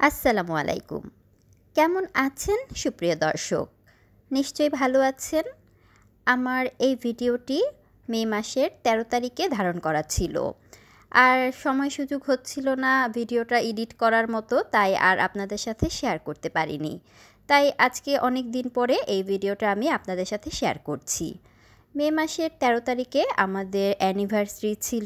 আসসালামু আলাইকুম। কেমন আছেন সুপ্রিয় দর্শক? নিশ্চয়ই ভালো আছেন। আমার এই ভিডিওটি মে মাসের ১৩ তারিখে ধারণ করা ছিল। আর সময় সুযোগ হচ্ছিল না ভিডিওটা এডিট করার মতো, তাই আর আপনাদের সাথে শেয়ার করতে পারিনি। তাই আজকে অনেক দিন পরে এই ভিডিওটা আমি আপনাদের সাথে শেয়ার করছি। মে মাসের ১৩ তারিখে আমাদের অ্যানিভার্সারি ছিল।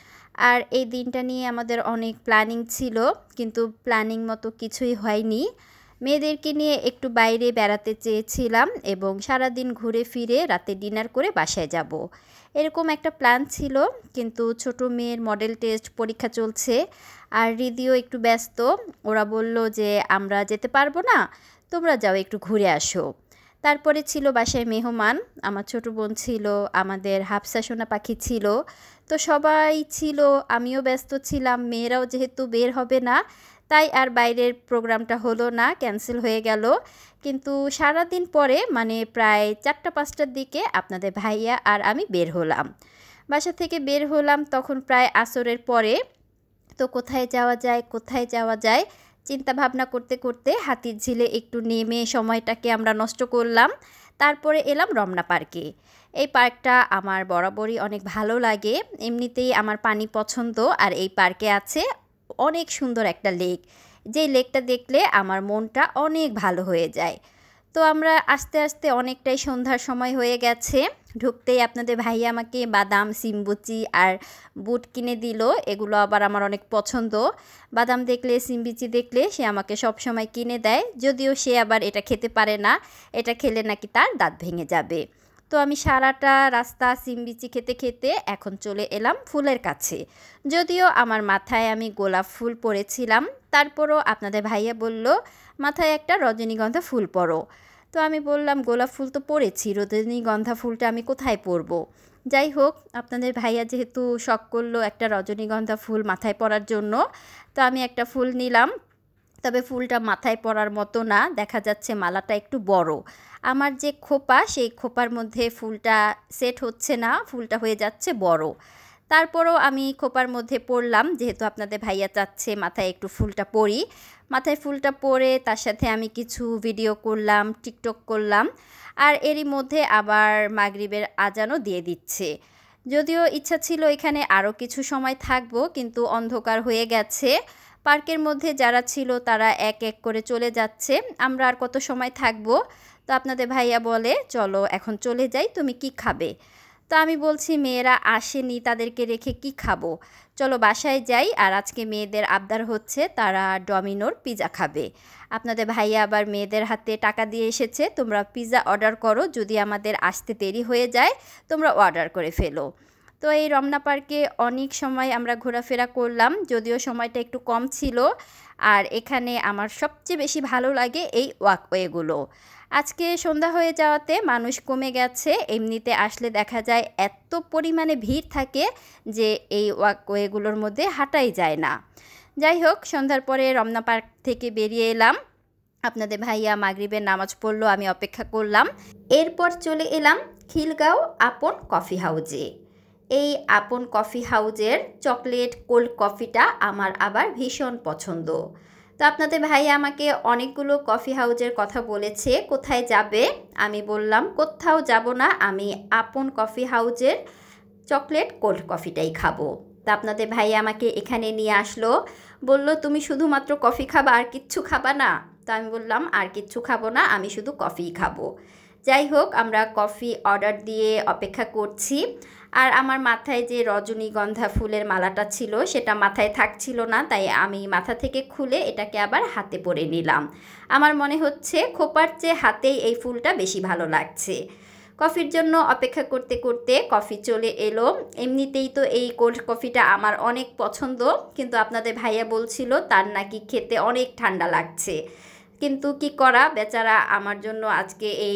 আর এই দিনটা নিয়ে আমাদের অনেক প্ল্যানিং ছিল, কিন্তু প্ল্যানিং মতো কিছুই হয়নি। মেয়েদেরকে নিয়ে একটু বাইরে বেড়াতে চেয়েছিলাম এবং সারাদিন ঘুরে ফিরে রাতে ডিনার করে বাসায় যাব, এরকম একটা প্ল্যান ছিল। কিন্তু ছোট মেয়ের মডেল টেস্ট পরীক্ষা চলছে আর রিদিও একটু ব্যস্ত। ওরা বলল যে আমরা যেতে পারবো না, তোমরা যাও একটু ঘুরে আসো। তারপরে ছিল বাসায় মেহমান, আমার ছোট বোন ছিল, আমাদের হাফসা সোনা পাখি ছিল। তো সবাই ছিল, আমিও ব্যস্ত ছিলাম। মেয়েরাও যেহেতু বের হবে না, তাই আর বাইরের প্রোগ্রামটা হলো না, ক্যান্সেল হয়ে গেল। কিন্তু সারাদিন পরে মানে প্রায় ৪টা-৫টার দিকে আপনাদের ভাইয়া আর আমি বের হলাম। বাসা থেকে বের হলাম তখন প্রায় আসরের পরে। তো কোথায় যাওয়া যায় কোথায় যাওয়া যায় চিন্তা ভাবনা করতে করতে হাতির ঝিলে একটু নেমে সময়টাকে আমরা নষ্ট করলাম। তারপরে এলাম রমনা পার্কে। এই পার্কটা আমার বরাবরই অনেক ভালো লাগে, এমনিতেই আমার পানি পছন্দ। আর এই পার্কে আছে অনেক সুন্দর একটা লেক, যেই লেকটা দেখলে আমার মনটা অনেক ভালো হয়ে যায়। তো আমরা আস্তে আস্তে অনেকটাই সন্ধ্যার সময় হয়ে গেছে। ঢুকতেই আপনাদের ভাইয়া আমাকে বাদাম, সিমবুচি আর বুট কিনে দিল। এগুলো আবার আমার অনেক পছন্দ। বাদাম দেখলে, সিমবিচি দেখলে সে আমাকে সব সময় কিনে দেয়, যদিও সে আবার এটা খেতে পারে না, এটা খেলে নাকি তার দাঁত ভেঙে যাবে। তো আমি সারাটা রাস্তা সিমবিচি খেতে খেতে এখন চলে এলাম ফুলের কাছে। যদিও আমার মাথায় আমি গোলাপ ফুল পরেছিলাম, তারপরও আপনাদের ভাইয়া বলল মাথায় একটা রজনীগন্ধা ফুল পরো। তো আমি বললাম গোলাপ ফুল তো পরেছি, রজনীগন্ধা ফুলটা আমি কোথায় পরবো। যাই হোক, আপনাদের ভাইয়া যেহেতু শখ করলো একটা রজনীগন্ধা ফুল মাথায় পরার জন্য, তো আমি একটা ফুল নিলাম। তবে ফুলটা মাথায় পরার মতো না, দেখা যাচ্ছে মালাটা একটু বড়। আমার যে খোপা, সেই খোপার মধ্যে ফুলটা সেট হচ্ছে না, ফুলটা হয়ে যাচ্ছে বড়। তারপরও আমি খোপার মধ্যে পরলাম, যেহেতু আপনাদের ভাইয়া চাচ্ছে মাথায় একটু ফুলটা পরি। মাথায় ফুলটা পরে তার সাথে আমি কিছু ভিডিও করলাম, টিকটক করলাম। আর এরই মধ্যে আবার মাগরিবের আজানও দিয়ে দিচ্ছে। যদিও ইচ্ছা ছিল এখানে আরও কিছু সময় থাকবো, কিন্তু অন্ধকার হয়ে গেছে। পার্কের মধ্যে যারা ছিল তারা এক এক করে চলে যাচ্ছে, আমরা আর কত সময় থাকবো। তো আপনাদের ভাইয়া বলে চলো এখন চলে যাই, তুমি কি খাবে। তো আমি বলছি মেয়েরা আসেনি, তাদেরকে রেখে কি খাবো, চলো বাসায় যাই। আর আজকে মেয়েদের আবদার হচ্ছে তারা ডমিনোর পিৎজা খাবে। আপনাদের ভাইয়া আবার মেয়েদের হাতে টাকা দিয়ে এসেছে, তোমরা পিৎজা অর্ডার করো, যদি আমাদের আসতে দেরি হয়ে যায় তোমরা অর্ডার করে ফেলো। তো এই রমনা পার্কে অনেক সময় আমরা ঘোরাফেরা করলাম, যদিও সময়টা একটু কম ছিল। আর এখানে আমার সবচেয়ে বেশি ভালো লাগে এই ওয়াকওয়েগুলো। আজকে সন্ধ্যা হয়ে যাওয়াতে মানুষ কমে গেছে, এমনিতে আসলে দেখা যায় এত পরিমাণে ভিড় থাকে যে এই ওয়াকওয়েগুলোর মধ্যে হাঁটাই যায় না। যাই হোক, সন্ধ্যার পরে রমনা পার্ক থেকে বেরিয়ে এলাম। আপনাদের ভাইয়া মাগরিবের নামাজ পড়লো, আমি অপেক্ষা করলাম। এরপর চলে এলাম খিলগাঁও আপন কফি হাউজে। এই আপন কফি হাউজের চকলেট কোল্ড কফিটা আমার আবার ভীষণ পছন্দ। তো আপনাদের ভাই আমাকে অনেকগুলো কফি হাউজের কথা বলেছে কোথায় যাবে। আমি বললাম কোথাও যাব না, আমি আপন কফি হাউজের চকলেট কোল্ড কফিটাই খাবো। তো আপনাদের ভাই আমাকে এখানে নিয়ে আসলো, বলল তুমি শুধুমাত্র কফি খাবা, আর কিচ্ছু খাবা না। তো আমি বললাম আর কিচ্ছু খাবো না, আমি শুধু কফিই খাবো। যাই হোক, আমরা কফি অর্ডার দিয়ে অপেক্ষা করছি। আর আমার মাথায় যে রজনীগন্ধা ফুলের মালাটা ছিল সেটা মাথায় থাকছিল না, তাই আমি মাথা থেকে খুলে এটাকে আবার হাতে পরে নিলাম। আমার মনে হচ্ছে খোপার চেয়ে হাতেই এই ফুলটা বেশি ভালো লাগছে। কফির জন্য অপেক্ষা করতে করতে কফি চলে এলো। এমনিতেই তো এই কোল্ড কফিটা আমার অনেক পছন্দ, কিন্তু আপনাদের ভাইয়া বলছিল তার নাকি খেতে অনেক ঠান্ডা লাগছে। কিন্তু কি করা, বেচারা আমার জন্য আজকে এই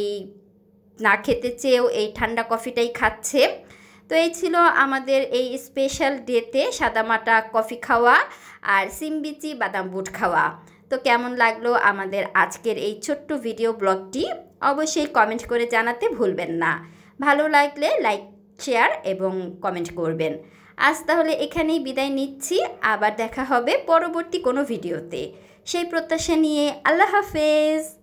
না খেতে চেয়েও এই ঠান্ডা কফিটাই খাচ্ছে। তো এই ছিল আমাদের এই স্পেশাল ডেতে সাদামাটা কফি খাওয়া আর সিমবিচি বাদাম বুট খাওয়া। তো কেমন লাগলো আমাদের আজকের এই ছোট্ট ভিডিও ব্লগটি অবশ্যই কমেন্ট করে জানাতে ভুলবেন না। ভালো লাগলে লাইক, শেয়ার এবং কমেন্ট করবেন। আজ তাহলে এখানেই বিদায় নিচ্ছি, আবার দেখা হবে পরবর্তী কোনো ভিডিওতে। সেই প্রত্যাশা নিয়ে আল্লাহ হাফেজ।